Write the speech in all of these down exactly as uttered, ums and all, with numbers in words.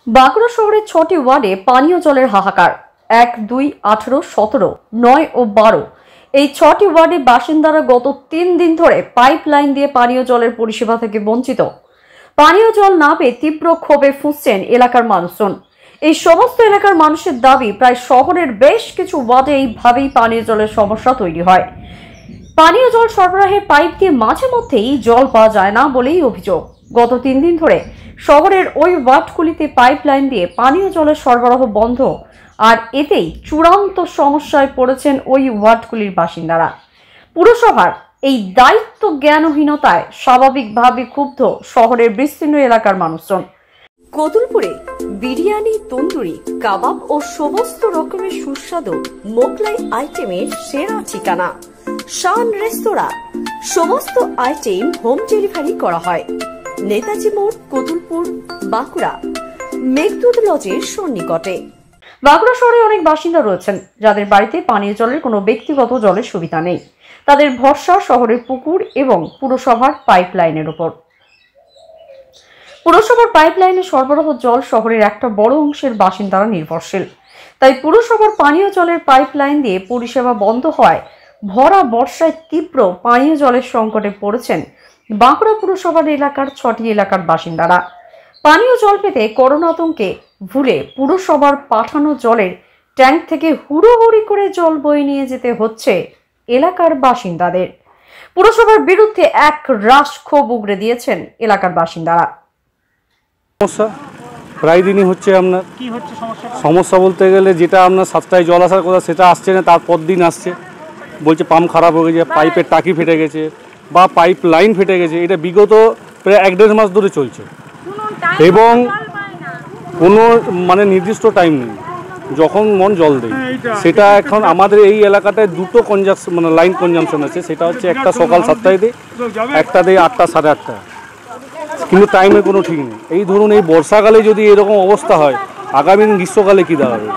বাঁকুড়া শহরের ছটি ওয়ার্ডে পানীয় জলের হাহাকার। এক, দুই, আঠারো, সতেরো, নয় ও বারো এই ছটি ওয়ার্ডে বাসিন্দারা গত তিন দিন ধরে পাইপ লাইন দিয়ে পানীয় জলের পরিষেবা থেকে বঞ্চিত। পানীয় জল না পেয়ে তীব্র ক্ষোভে ফুঁসছেন এলাকার মানুষজন। এই সমস্ত এলাকার মানুষের দাবি, প্রায় শহরের বেশ কিছু ওয়ার্ডে এইভাবেই পানীয় জলের সমস্যা তৈরি হয়। পানীয় জল সরবরাহের পাইপ দিয়ে মাঝে মধ্যেই জল পাওয়া যায় না বলেই অভিযোগ। গত তিন দিন ধরে শহরের ওই ওয়ার্ডগুলিতে পাইপ লাইন দিয়ে পানীয় জলের সরবরাহ বন্ধ, আর এতেই চূড়ান্ত সমস্যায় পড়েছেন ওই ওয়ার্ডগুলির বাসিন্দারা। পুরসভার এই দায়িত্ব জ্ঞানহীনতায় স্বাভাবিকভাবে ক্ষুব্ধ শহরের বিস্তীর্ণ এলাকার মানুষজন। কতুলপুরে বিরিয়ানি, তন্দুরি, কাবাব ও সমস্ত রকমের সুস্বাদু মোগলাই আইটেমের সেরা ঠিকানা শান রেস্তোরাঁ। সমস্ত আইটেম হোম ডেলিভারি করা হয়। নেতাজি মোড়, কতুলপুর, বাঁকুড়া, মেঘদূত লজের সন্নিকটে। বাঁকুড়া শহরে অনেক বাসিন্দা রয়েছেন যাদের বাড়িতে পানীয় জলের কোনো ব্যক্তিগত জলের সুবিধা নেই। তাদের ভরসা শহরের পুকুর এবং পুরসভার পাইপ লাইনের উপর। পুরসভার পাইপ লাইনে সরবরাহ জল শহরের একটা বড় অংশের বাসিন্দারা নির্ভরশীল। তাই পুরসভার পানীয় জলের পাইপ লাইন দিয়ে পরিষেবা বন্ধ হওয়ায় ভরা বর্ষায় তীব্র পানীয় জলের সংকটে পড়েছেন বাঁকুড়া পুরসভার এলাকার ছটি এলাকার বাসিন্দারা। পানীয় জল পেতে করোনা আতঙ্কে ভুলে পুরসভার পাঠানো জলের ট্যাঙ্ক থেকে হুড়োহুড়ি করে জল বয়ে নিয়ে যেতে হচ্ছে এলাকার বাসিন্দাদের। পুরসভার বিরুদ্ধে এক রাশ ক্ষোভ উগরে দিয়েছেন এলাকার বাসিন্দারা। সমস্যা প্রায় দিনই হচ্ছে। আপনার কি হচ্ছে সমস্যা? সমস্যা বলতে গেলে যেটা আপনার সাতটায় জল আসার কথা সেটা আসছে না, তারপর দিন আসছে, বলছে পাম্প খারাপ হয়ে গেছে, পাইপের টাকি ফেটে গেছে বা পাইপ লাইন ফেটে গেছে। এটা বিগত প্রায় এক দেড় মাস ধরে চলছে এবং কোনো মানে নির্দিষ্ট টাইম নেই, যখন মন জল দেয়। সেটা এখন আমাদের এই এলাকাটায় দুটো কনজাকশন মানে লাইন কনজামশন আছে। সেটা হচ্ছে একটা সকাল সাতটায় দিই, একটা দেয় আটটা সাড়ে আটটা, কিন্তু টাইমের কোনো ঠিক নেই। এই ধরুন এই বর্ষাকালে যদি এরকম অবস্থা হয়, আগামী দিন গ্রীষ্মকালে কী দাঁড়াবে?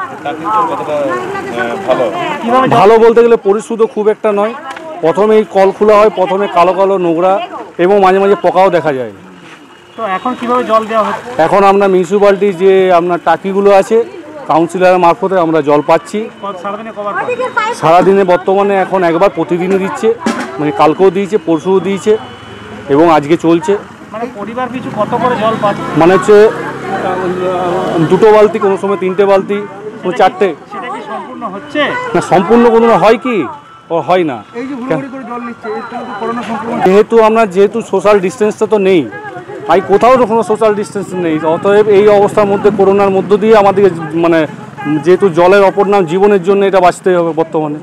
ভালো বলতে গেলে পরিশুদ্ধ খুব একটা নয়। প্রথমেই কল খোলা হয়, প্রথমে কালো কালো নোংরা এবং মাঝে মাঝে পোকাও দেখা যায়। তো এখন কিভাবে জল দেওয়া হচ্ছে? এখন আমরা মিউনিসিপ্যালিটি যে আপনার টাকিগুলো আছে কাউন্সিলরের মারফতে আমরা জল পাচ্ছি। সারাদিনে বর্তমানে এখন একবার প্রতিদিনই দিচ্ছে, মানে কালকেও দিয়েছে, পরশুও দিয়েছে এবং আজকে চলছে। মানে পরিবার পিছু কত করে জল পাচ্ছে? মানে হচ্ছে দুটো বালতি, কোনো সময় তিনটে বালতি, কোনো চারটে। সেটা কি সম্পূর্ণ হচ্ছে না? সম্পূর্ণ কোনো হয় কি ও হয় না। যেহেতু আমরা যেহেতু সোশ্যাল ডিস্টেন্সটা তো নেই, তাই কোথাও কোনো সোশ্যাল ডিস্টেন্স নেই। অতএব এই অবস্থার মধ্যে করোনার মধ্য দিয়ে আমাদেরকে মানে যেহেতু জলের অপর নাম জীবনের জন্য এটা বাঁচতেই হবে বর্তমানে।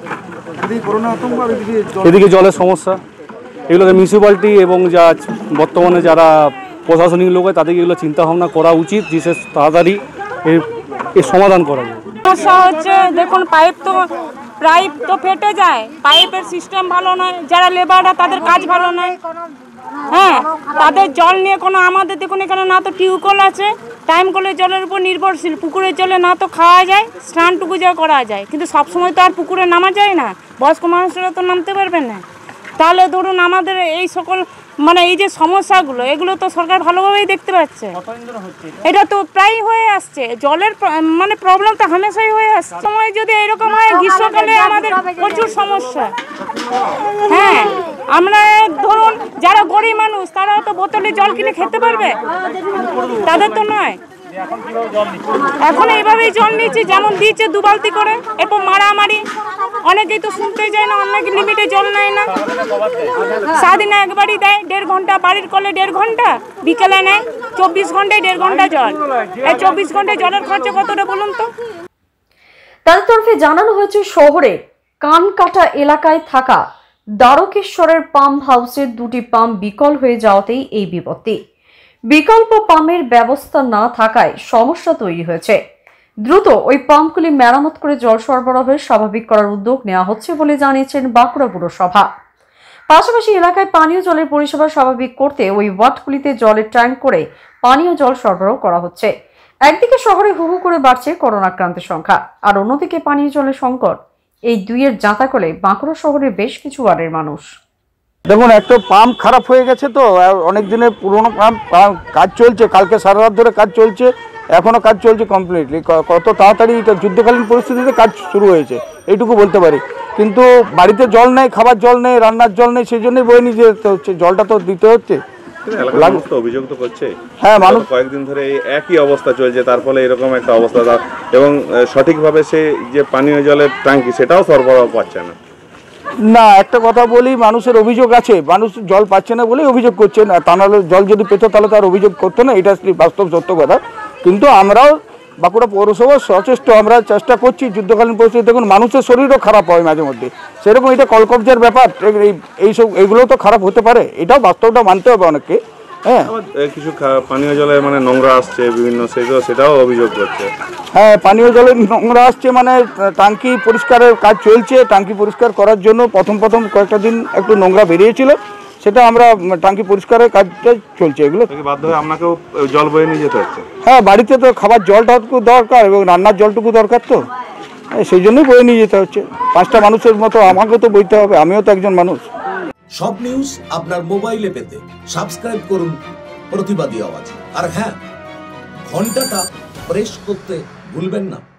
এদিকে জলের সমস্যা, এগুলোকে মিউনিসিপ্যালিটি এবং যা বর্তমানে যারা প্রশাসনিক লোক হয় তাদেরকে এগুলো চিন্তা ভাবনা করা উচিত, বিশেষ তাড়াতাড়ি এর এর সমাধান করা যায়। সমস্যা হচ্ছে দেখুন, পাইপ তো পাইপ তো ফেটে যায়, পাইপের সিস্টেম ভালো নয়, যারা লেবাররা তাদের কাজ ভালো নয়। হ্যাঁ, তাদের জল নিয়ে কোনো আমাদের দেখুন এখানে না তো টিউবওয়েল আছে, টাইম কলের জলের উপর নির্ভরশীল। পুকুরের জলে না তো খাওয়া যায়, স্নানটুকু যা করা যায়, কিন্তু সবসময় তো আর পুকুরে নামা যায় না, বয়স্ক মানুষরা তো নামতে পারবে না। তাহলে ধরুন আমাদের এই সকল মানে এই যে সমস্যাগুলো, এগুলো তো সরকার ভালোভাবেই দেখতে পাচ্ছে। এটা তো প্রায় হয়ে আসছে, জলের মানে প্রবলেম তো হামেশাই হয়ে আসছে। সময় যদি এরকম হয়, গ্রীষ্মকালে আমাদের প্রচুর সমস্যা। হ্যাঁ, আমরা ধরুন যারা গরিব মানুষ তারা তো বোতলে জল কিনে খেতে পারবে, তাদের তো নয়। এখন এইভাবেই জল নিচ্ছি, যেমন দিচ্ছে দু বালতি করে, এরপর মারামারি। অনেকেই তো শুনতে যায় না, অনেক লিমিটে জল নেয় না, সারাদিনে একবারই দেয়, দেড় ঘন্টা বাড়ির কলে দেড় ঘন্টা, বিকেলে নেয় চব্বিশ ঘন্টায় দেড় ঘন্টা জল। এই চব্বিশ ঘন্টায় জলের খরচা কতটা বলুন তো? তাদের তরফে জানানো হয়েছে, শহরে কানকাটা এলাকায় থাকা দ্বারকেশ্বরের পাম্প হাউসের দুটি পাম্প বিকল হয়ে যাওয়াতেই এই বিপত্তি। বিকল্প পাম্পের ব্যবস্থা না থাকায় সমস্যা তৈরি হয়েছে। দ্রুত ওই পাম্পগুলি মেরামত করে জল সরবরাহের স্বাভাবিক করার উদ্যোগ নেওয়া হচ্ছে বলে জানিয়েছেন বাঁকুড়া পুরসভা। পাশাপাশি এলাকায় পানীয় জলের পরিষেবা স্বাভাবিক করতে ওই ওয়ার্ডগুলিতে জলের ট্যাঙ্ক করে পানীয় জল সরবরাহ করা হচ্ছে। একদিকে শহরে হু হু করে বাড়ছে করোনা আক্রান্তের সংখ্যা, আর অন্যদিকে পানীয় জলের সংকট। এই দুইয়ের জাঁতাকলে বাঁকুড়া শহরের বেশ কিছু ওয়ার্ডের মানুষ। দেখুন, একটা পাম্প খারাপ হয়ে গেছে তো, অনেক দিনের পুরোনো পাম্প, কাজ চলছে, কালকে সারা রাত ধরে কাজ চলছে, এখনও কাজ চলছে কমপ্লিটলি। কত তাড়াতাড়ি এটা যুদ্ধকালীন পরিস্থিতিতে কাজ শুরু হয়েছে এইটুকু বলতে পারি। কিন্তু বাড়িতে জল নেই, খাবার জল নেই, রান্নার জল নেই, সেই জন্যই বয়ে নিয়ে যেতে হচ্ছে, জলটা তো দিতে হচ্ছে। অভিযোগ তো করছে, হ্যাঁ, মানুষ কয়েকদিন ধরে এই একই অবস্থা চলছে, তার ফলে এরকম একটা অবস্থা, এবং সঠিকভাবে সে যে পানীয় জলের ট্যাঙ্কি সেটাও সরবরাহ পাচ্ছে না। না, একটা কথা বলি, মানুষের অভিযোগ আছে, মানুষ জল পাচ্ছে না বলেই অভিযোগ করছে না, তা নাহলে জল যদি পেত তাহলে তার অভিযোগ করতো না, এটা বাস্তব সত্য কথা। কিন্তু আমরাও বাঁকুড়া পৌরসভা সচেষ্ট, আমরা চেষ্টা করছি যুদ্ধকালীন পরিস্থিতি। দেখুন, মানুষের শরীরও খারাপ হয় মাঝে মধ্যে, সেরকম এটা কলকবজার ব্যাপার, এইসব এগুলো তো খারাপ হতে পারে, এটাও বাস্তবটা মানতে হবে অনেককে। হ্যাঁ, কিছু পানীয় জলে মানে নোংরা আসছে বিভিন্ন, সেটাও অভিযোগ করছে। হ্যাঁ, পানীয় জলের নোংরা আসছে, মানে ট্যাঙ্কি পরিষ্কারের কাজ চলছে, ট্যাঙ্কি পরিষ্কার করার জন্য প্রথম প্রথম কয়েকটা দিন একটু নোংরা বেরিয়েছিল, সেটা আমরা ট্যাঙ্কি পরিষ্কারের কাজটা চলছে। এগুলো বাধ্য হয়ে আপনাকেও জল বয়ে নিয়ে যেতে হচ্ছে। হ্যাঁ, বাড়িতে তো খাবার জলটুকু দরকার এবং রান্নার জলটুকু দরকার, তো সেই জন্যই বয়ে নিয়ে যেতে হচ্ছে। পাঁচটা মানুষের মতো আমাকেও তো বইতে হবে, আমিও তো একজন মানুষ। সব নিউজ আপনার মোবাইলে পেতে সাবস্ক্রাইব করুন প্রতিবাদী আওয়াজ, আর হ্যাঁ, ঘন্টাটা প্রেস করতে ভুলবেন না।